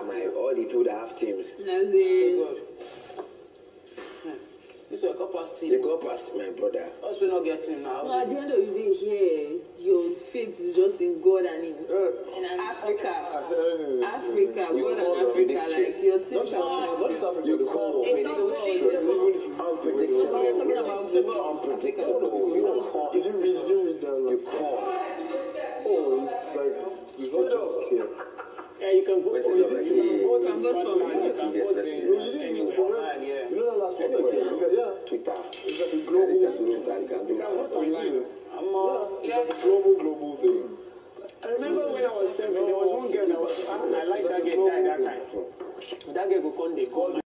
all the people that have teams. That's it. This will go past team. You go past my brother. Also not getting now. No, at the end of the day, here, your faith is just in God and in Africa. Africa, God and Africa, like your team. You call unpredictable. You call. Oh, it's like, it's not just here. Yeah, you can vote for You it. You can vote in Scotland. You can vote in anywhere. You know that last one? Yeah. Twitter. It's like a global thing. You can vote online. It's like a global thing. I remember when I was 7, there was one girl that was, I liked that girl that time. That girl go come, they call me.